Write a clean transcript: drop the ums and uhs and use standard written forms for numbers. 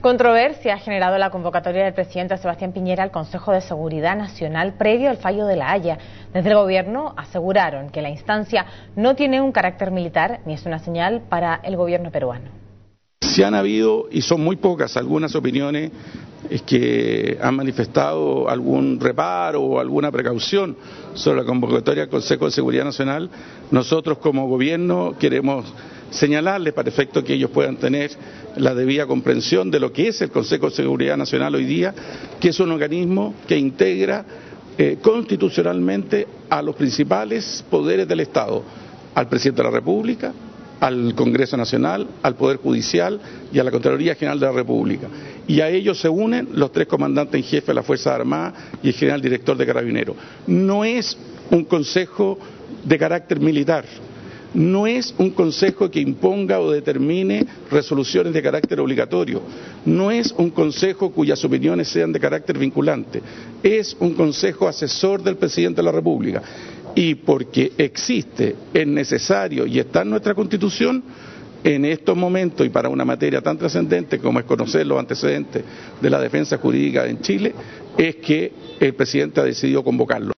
Controversia ha generado la convocatoria del presidente Sebastián Piñera al Consejo de Seguridad Nacional previo al fallo de La Haya. Desde el gobierno aseguraron que la instancia no tiene un carácter militar ni es una señal para el gobierno peruano. Si han habido, y son muy pocas, algunas opiniones que han manifestado algún reparo o alguna precaución sobre la convocatoria del Consejo de Seguridad Nacional, nosotros como gobierno queremos señalarles para efecto que ellos puedan tener la debida comprensión de lo que es el Consejo de Seguridad Nacional hoy día, que es un organismo que integra constitucionalmente a los principales poderes del Estado, al presidente de la República, al Congreso Nacional, al Poder Judicial y a la Contraloría General de la República. Y a ellos se unen los 3 comandantes en jefe de las Fuerzas Armadas y el general director de Carabineros. No es un consejo de carácter militar, no es un consejo que imponga o determine resoluciones de carácter obligatorio, no es un consejo cuyas opiniones sean de carácter vinculante, es un consejo asesor del presidente de la República. Y porque existe, es necesario y está en nuestra Constitución, en estos momentos y para una materia tan trascendente como es conocer los antecedentes de la defensa jurídica en Chile, es que el presidente ha decidido convocarlo.